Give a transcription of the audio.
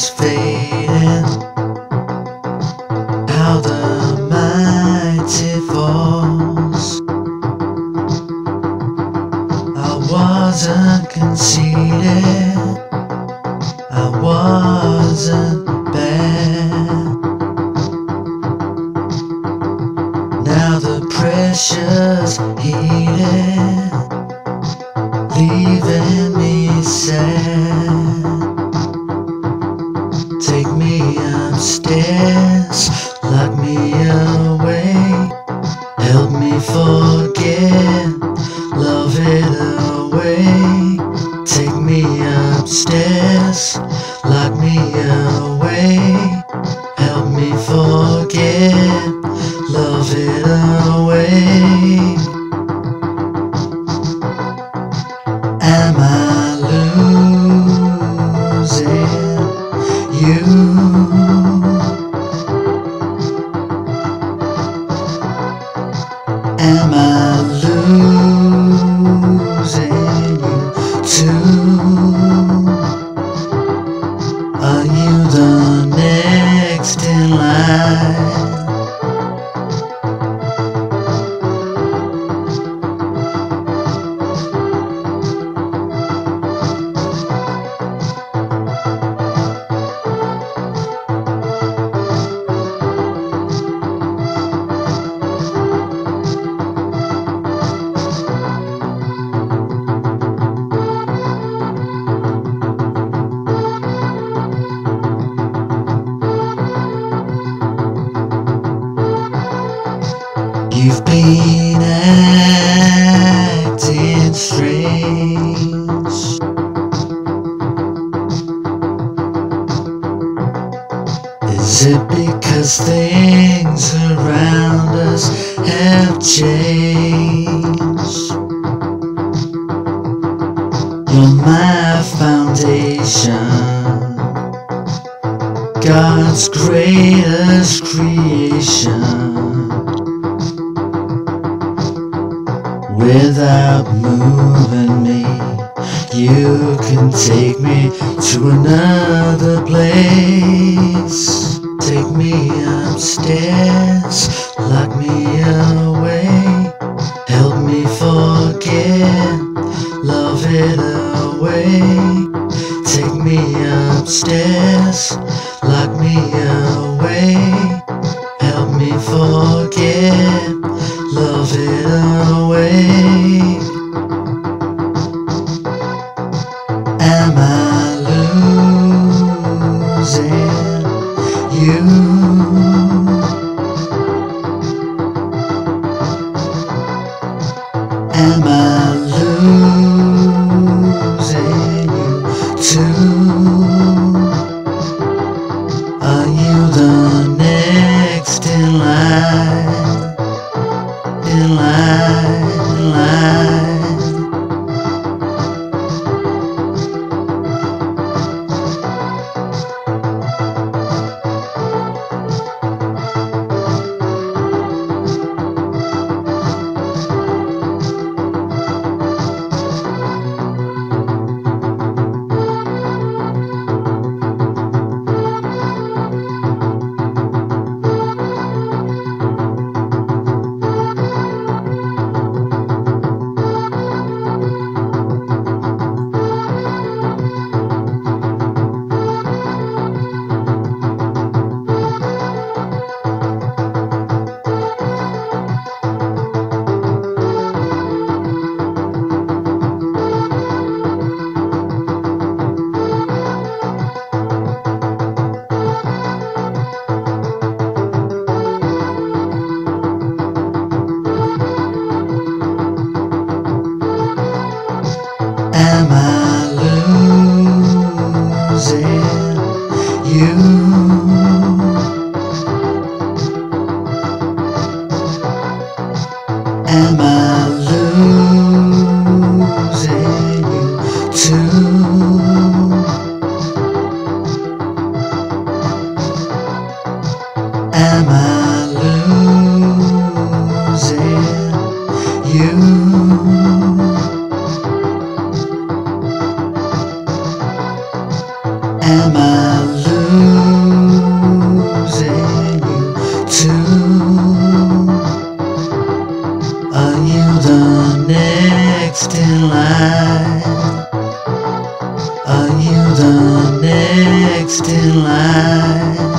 is fading, how the mighty falls. I wasn't conceited, I wasn't bad. Now the pressure's heated, leaving me sad. Take me upstairs, lock me away, help me forget, love it away. Take me upstairs, lock me away, help me forget, love it away. Am I losing you? Am I losing you too? Are you the next in line? You've been acting strange. Is it because things around us have changed? You're my foundation, God's greatest creation. Without moving me, you can take me to another place. Take me upstairs, lock me away, help me forget, love it away. Take me upstairs, lock me away, help me forget, love it away. Am I losing you? Am I losing you too? Are you the next in line? In line, in line. Am I losing you? Am I losing you too? Am I losing you? Am I losing losing you too. Are you the next in line? Are you the next in line?